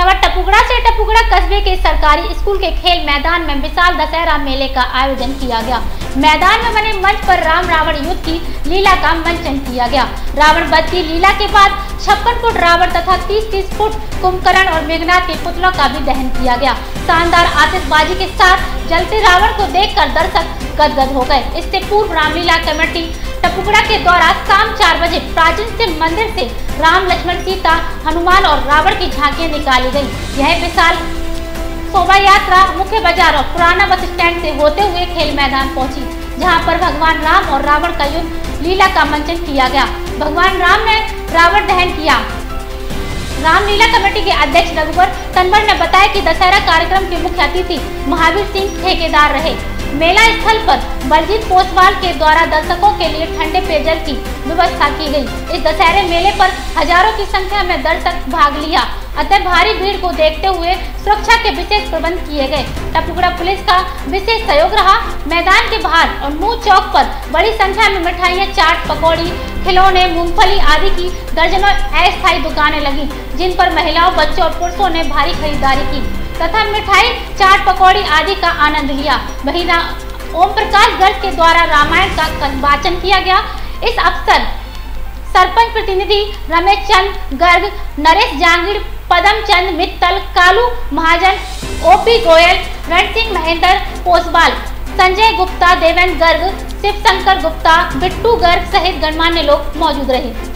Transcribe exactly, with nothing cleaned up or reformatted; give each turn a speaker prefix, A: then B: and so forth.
A: खबर टपुगड़ा से टपुगड़ा कस्बे के सरकारी स्कूल के खेल मैदान में विशाल दशहरा मेले का आयोजन किया गया। मैदान में बने मंच पर राम रावण युद्ध की लीला का मंचन किया गया। रावण वध की लीला के बाद छप्पन फुट रावण तथा तीस तीस फुट कुंभकर्ण और मेघनाथ के पुतलों का भी दहन किया गया। शानदार आतिशबाजी के साथ जलते रावण को देखकर दर्शक गदगद हो गए। इससे पूर्व रामलीला कमेटी टपुगड़ा के द्वारा शाम चार बजे प्राचीन शिव मंदिर से राम लक्ष्मण सीता हनुमान और रावण की झांकियां निकाली गई। यह विशाल शोभा यात्रा मुख्य बाजार और पुराना बस स्टैंड से होते हुए खेल मैदान पहुंची, जहां पर भगवान राम और रावण का युद्ध लीला का मंचन किया गया। भगवान राम ने रावण दहन किया। रामलीला कमेटी के अध्यक्ष रघुवर तनवर ने बताया कि दशहरा कार्यक्रम के मुख्य अतिथि महावीर सिंह ठेकेदार रहे। मेला स्थल पर बलजीत पोसवाल के द्वारा दर्शकों के लिए ठंडे पेयजल की व्यवस्था की गई। इस दशहरे मेले पर हजारों की संख्या में दर्शक भाग लिया, अतः भारी भीड़ को देखते हुए सुरक्षा के विशेष प्रबंध किए गए। टपुगड़ा पुलिस का विशेष सहयोग रहा। मैदान के बाहर और मुंह चौक पर बड़ी संख्या में मिठाइयाँ, चाट, पकौड़ी, खिलौने, मूंगफली आदि की दर्जनों अस्थायी दुकानें लगी, जिन पर महिलाओं, बच्चों और पुरुषों ने भारी खरीदारी की तथा मिठाई, चाट, पकौड़ी आदि का आनंद लिया। वहीं ओम प्रकाश गर्ग के द्वारा रामायण का वाचन किया गया। इस अवसर सरपंच प्रतिनिधि रमेश चंद गर्ग, नरेश जांगीर, पदम चंद मित्तल, कालू महाजन, ओपी गोयल, रणसिंह महेंद्र पोसवाल, संजय गुप्ता, देवेंद्र गर्ग, शिव शंकर गुप्ता, बिट्टू गर्ग सहित गणमान्य लोग मौजूद रहे।